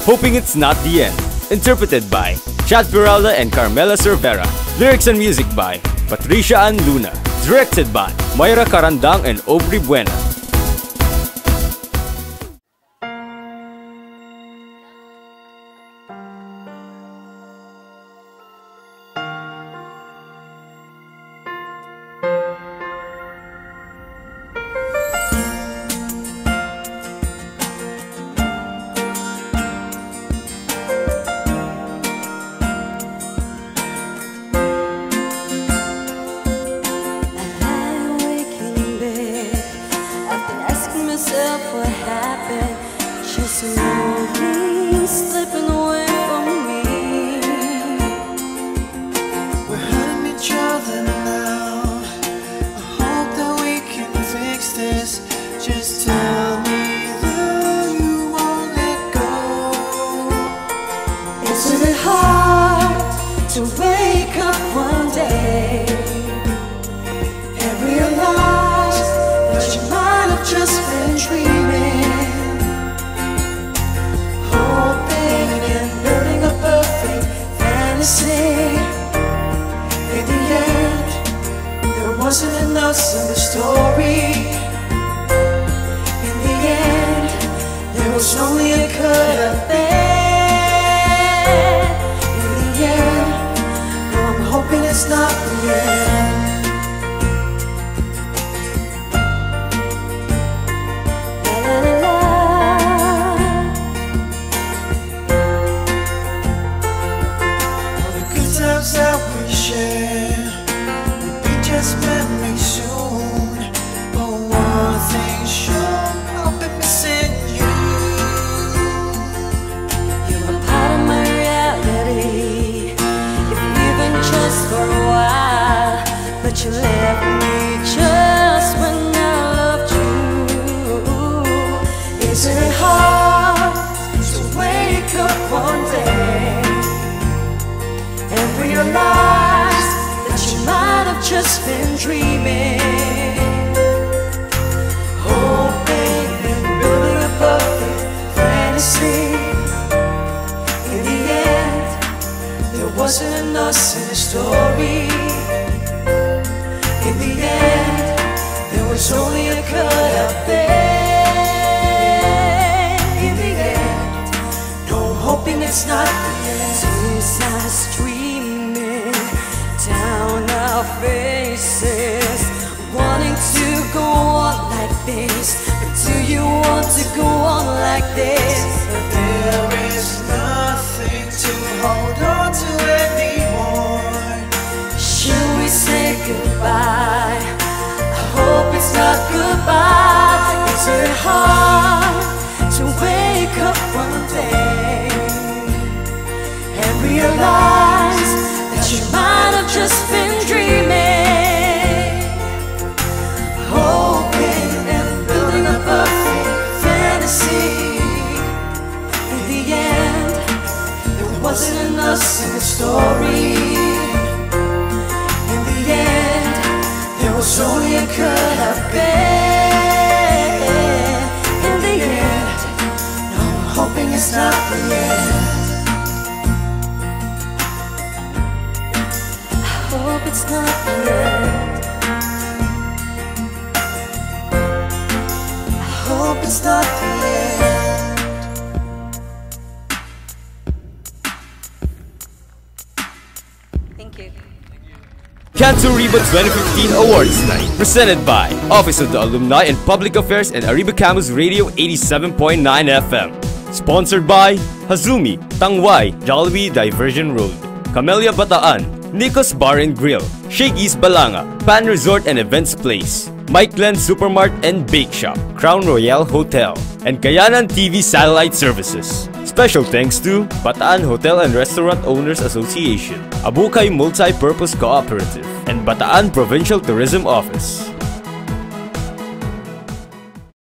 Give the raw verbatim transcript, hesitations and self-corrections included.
Hoping It's Not the End. Interpreted by Chad Peralta and Carmela Cervera. Lyrics and music by Patricia Ann Luna. Directed by Mayra Carandang and Aubrey Buena. What happened? Just slowly slipping away from me. We're hurting each other now. I hope that we can fix this. Just tell me that you won't let go. Isn't it hard to wake up one day and realize that you might have just been dreaming, hoping and building a perfect fantasy? In the end, there wasn't enough in the story. In the end, there was only a cut up there. In the end, oh, I'm hoping it's not the end. That we share would be just memories soon. But one thing's sure, I'll be missing you. You're a part of my reality, if even just for a while. But you left me just when I loved you. Isn't it hard to wake up one day and realize that you might have just been dreaming, hoping and building a perfect fantasy? In the end, there wasn't enough in the story. In the end, there was only a cut up there. In the end, no, I'm hoping it's not the end. Suicide streaming down our faces, wanting to go on like this. But do you want to go on like this? There is nothing to hold on to anymore. Should we say goodbye? I hope it's not goodbye. Is it hard to wake up one day and realize that you might have just been dreaming, hoping and building a perfect fantasy? In the end, there wasn't enough in the story. In the end, there was only a cut up bed. In the end, no, I'm hoping it's not the end. Hope it's not the end. I hope it's not the end. Thank you. Canto Arriba twenty fifteen Awards Night, presented by Office of the Alumni and Public Affairs and Arriba Camus Radio eighty-seven point nine F M. Sponsored by Hazumi, Tangway, Jollibee Diversion Road, Camellia Bataan, Nikos Bar and Grill, Shakey's Balanga, Pan Resort and Events Place, Mike Glenn Supermart and Bake Shop, Crown Royale Hotel, and Kayanan T V Satellite Services. Special thanks to Bataan Hotel and Restaurant Owners Association, Abukay Multi-Purpose Cooperative, and Bataan Provincial Tourism Office.